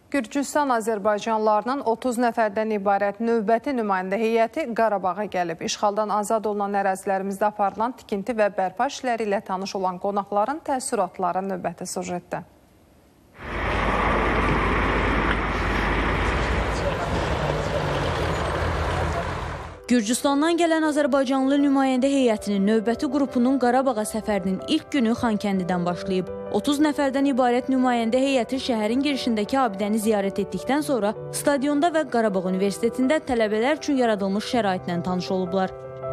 Gürcüstan Azərbaycanlılarının 30 nəfərdən ibarət növbəti nümayəndə heyəti Qarabağa gəlib. İşğaldan azad olunan ərazilərimizdə aparılan tikinti və bərpa işləri ilə tanış olan qonaqların təəssüratları növbəti sujetdə. Gürcüstandan gələn Azərbaycanlı nümayəndə heyətinin növbəti qrupunun Qarabağa səfərinin ilk günü Xankəndidən başlayıb. 30 nəfərdən ibarət nümayəndə heyəti şəhərin girişindəki abidəni ziyarət etdikdən sonra stadionda və Qarabağ Universitetində tələbələr üçün yaradılmış şəraitlə tanış olublar.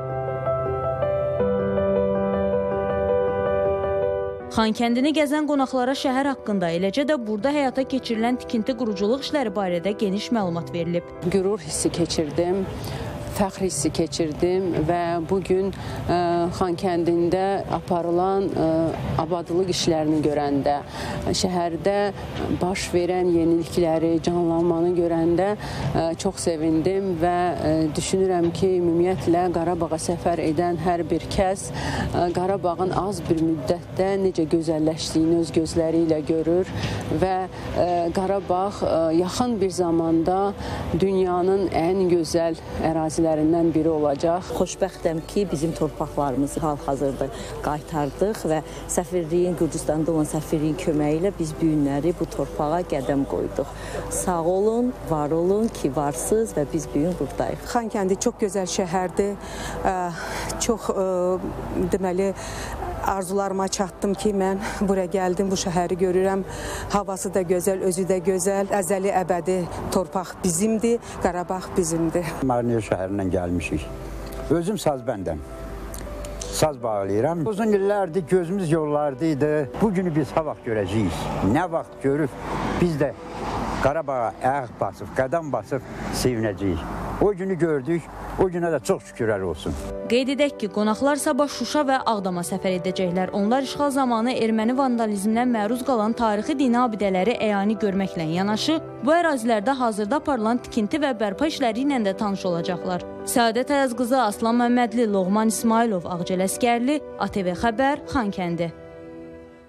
Xankəndini gəzən qonaqlara şəhər haqqında, eləcə də burada həyata keçirilən tikinti quruculuq işləri barədə geniş məlumat verilib. Qürur hissi keçirdim. Fəxr hissi keçirdim və bugün Xankəndində aparılan abadlıq işlərini görəndə, şəhərdə baş verən yenilikləri, canlanmanı görəndə çox sevindim və düşünürəm ki, ümumiyyətlə Qarabağa səfər edən hər bir kəs Qarabağın az bir müddətdə necə gözəlləşdiyini öz gözləri ilə görür və Qarabağ yaxın bir zamanda dünyanın ən gözəl ərazilərindən biri olacaq. Xoşbəxtəm ki, bizim torpaqlarımızı hal-hazırda qaytardıq və səfirliyin, Gürcüstanda olan səfirliyin köməyi ilə biz bu günləri bu torpağa qədəm qoyduq. Sağ olun, var olun ki, varsınız və biz bu gün buradayıq. Xankəndi çox gözəl şəhərdir. Çox deməli arzularıma çatdım ki, mən buraya gəldim, bu şəhəri görürəm. Havası da gözəl, özü də gözəl. Əzəli əbədi torpaq bizimdir, Qarabağ bizimdir. Marniya şəhərindən gəlmişik. Özüm sazbəndəm. Saz bağlayıram. Uzun illərdir gözümüz yollardaydı. Bugünü biz ha vaxt görəcəyik. Nə vaxt görüb biz də Qarabağa ayaq basıb, qədəm basıb sevinəcəyik. O günü gördük, o günə də çox şükürlər olsun. Qeyd edək ki, qonaqlar sabah Şuşa və Ağdama səfər edəcəklər. Onlar işğal zamanı erməni vandalizmindən məruz qalan tarixi dini abidələri əyani görməklə yanaşı, bu ərazilərdə hazırda aparılan tikinti və bərpa işləri ilə də tanış olacaqlar. Səadət Əyazqızı, Aslan Məmmədli, Loğman İsmailov, Ağcəl Əskərli, ATV Xəbər, Xankəndi.